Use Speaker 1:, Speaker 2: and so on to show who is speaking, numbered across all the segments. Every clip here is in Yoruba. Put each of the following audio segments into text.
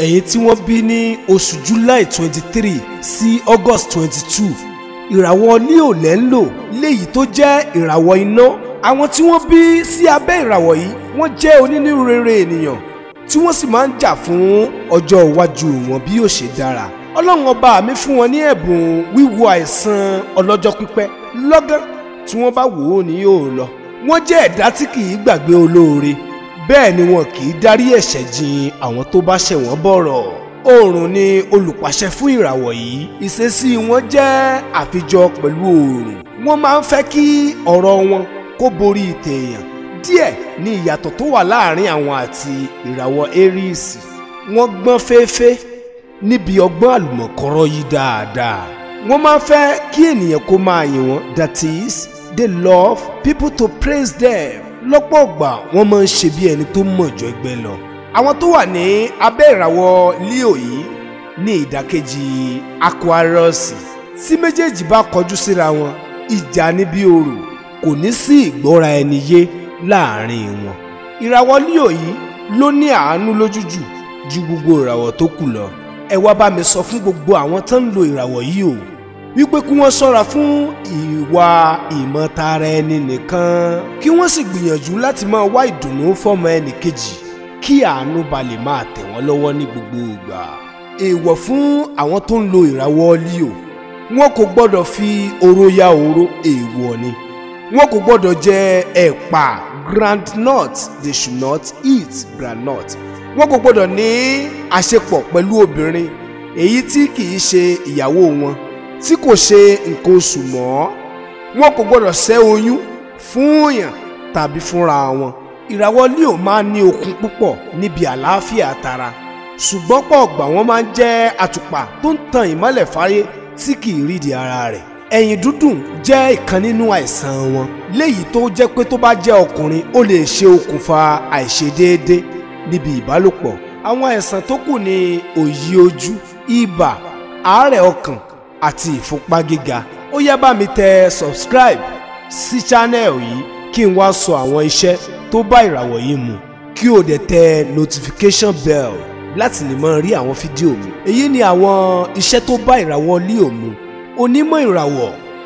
Speaker 1: ẹ̀yin tí wọ́n bí ní oṣù July 23 sí August 22 ìràwọ̀ Leo lẹ́ ń lò léyìí tó jẹ́ ìràwọ̀ iná. àwọn tí wọ́n bí sí abẹ́ ìràwọ̀ yìí wọ́n jẹ́ onínúrere ènìyàn tí wọ́n sì máa ń jà fún ọjọ́ iwájú wọn bí yóò ṣe dára. Ọlọ́run ọba mi fún wọn ní ẹ̀bùn wíwo àìsàn ọlọ́jọ́ pípẹ́ lọ́gán tí wọ́n bá wò ó ní yóò lọ. wọ́n jẹ́ ẹ̀dá tí kì í gbàgbé olóore bẹ́ẹ̀ ni wọn kì í dárí ẹ̀ṣẹ̀ jìn àwọn tó bá ṣẹ̀ wọ́n bọ̀rọ̀. Oòrùn ni olùpàṣẹ fún ìràwọ̀ yìí. ìṣesí wọn jẹ́ àfijọ pẹ̀lú oòrùn. wọ́n máa ń fẹ́ kí ọ̀rọ̀ wọn kó borí tèèyàn. díẹ̀ ni ìyàtọ̀ tó wà láàrin àwọn àti ìràwọ̀ Aries. wọ́n gbọ́n fééféé níbi ọgbọ́n àlùmọ̀kọ́rọ́ yìí dáadáa. wọ́n máa ń fẹ́ kí ènìyàn kó máa yìn wọ́n, that is they love people to praise them. lọ́pọ̀ ọgbà wọ́n máa ń ṣe bí ẹni tó mọ̀ jọ ẹgbẹ́ lọ. àwọn tó wà ní abẹ́ ìràwọ̀ Leo yìí ní ìdàkejì Aquarius. tí méjèèjì bá kọjú síra wọn ìjà ní bí orò, kò ní sí ìgbọ́ra ẹni yé láàrin wọn. ìràwọ̀ Leo yìí ló ní àánú lójújù ju gbogbo ìràwọ̀ tó kù lọ. ẹ wá bá mi sọ fún gbogbo àwọn tó ń lo ìràwọ̀ yìí o wípé kí wọ́n ṣọ́ra fún ìwà ìmọ̀tara ẹni nìkan, kí wọ́n sì gbìyànjú láti máa wá ìdùnnú fọ́mọ ẹnì kejì kí àánú ba lè máa tẹ̀ wọ́n lọ́wọ́ ní gbogbo ìgbà. èèwọ̀ fún àwọn tó ń lo ìràwọ̀ Leo, wọn kò gbọ́dọ̀ fi oró ya oró, èèwọ̀ ni. wọn kò gbọ́dọ̀ jẹ ẹ̀pà groundnut, they should not eat groundnut. wọn kò gbọ́dọ̀ ní àṣepọ̀ pẹ̀lú obìnrin èyí tí kì í ṣe ìyàwó wọn, tí kò ṣe nǹkan oṣù mọ́. wọn kò gbọ́dọ̀ ṣẹ́ oyún fún yàn tàbí fúnra wọn. ìràwọ̀ Leo máa ń ní okun púpọ̀ níbi àlàáfíà tara, ṣùgbọ́n pọ̀ ọ̀gbà wọn máa ń jẹ́ àtùpà tó ń tan ìmọ́lẹ̀ fáyé tí kì í rídìí ara rẹ̀. ẹ̀yìn dúdùn jẹ́ ìkan nínú àìsàn wọn, léyìí tó jẹ́ pé tó bá jẹ́ ọkùnrin ó lè ṣe okùnfà àìṣedéédé níbi ìbálòpọ̀. àwọn àìsàn tó kù ni òyì ojú, ibà, àárẹ̀ ọkàn àti ìfúnpá gíga. ó yá bá mi tẹ subscribe sí channel yìí kí n wá sọ àwọn iṣẹ́ tó bá ìràwọ̀ yìí mu, kí o dẹ̀ tẹ notification bell láti lè máa rí àwọn fídíò mi. èyí ni àwọn iṣẹ́ tó bá ìràwọ̀ Leo mu. onímọ̀ ìràwọ̀,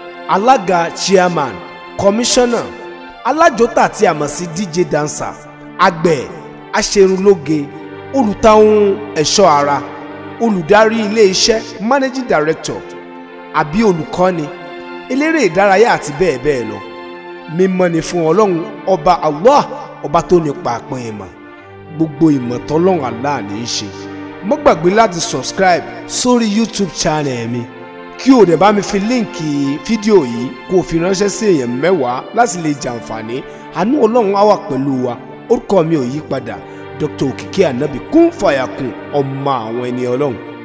Speaker 1: alága chairman, commissioner, alájọta tí a mọ̀ sí DJ dancer, àgbẹ̀, aṣerunlóge, olùtahun ẹ̀ṣọ́ ara, olùdarí ilé iṣẹ́ managing director àbí olùkọ́ni, eléré ìdárayá àti bẹ́ẹ̀ bẹ́ẹ̀ lọ. mímọ́ ni fún Ọlọ́run ọba Allah, ọba tó nípa àpọn ìmọ̀. gbogbo ìmọ̀ tọ́lọ́run Allah ní í ṣe. má gbàgbé láti subscribe sórí YouTube channel mi, kí o dẹ̀ bá mi fi líǹkì fídíò yìí kó o fi ránṣẹ́ sí èèyàn 10 láti lè jàǹfààní. àánú Ọlọ́run á wà pẹ̀lú wa. orúkọ mi ò yí padà, Dr. Okiki Anabi, kún fàyàkùn, ọmọ àwọn ẹni Ọlọ́run.